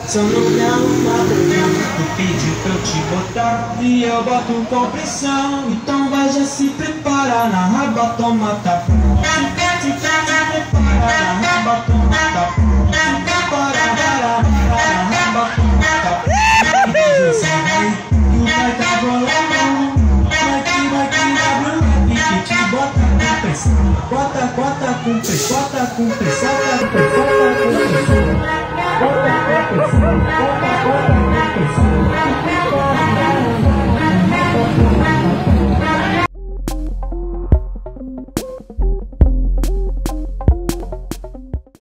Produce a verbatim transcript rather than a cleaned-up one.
Só não me arrumar problema. Tu pediu pra eu te botar e eu boto com pressão. Então vai, já se prepara, na raba toma tapa. Se se prepara, na raba toma tapa. Se prepara, na raba toma tapa. Você vai e o pai tá bolando. Vai que vai que na bruna que te bota com pressão. Bota, bota com pressão, bota com pressão, bota com pressão.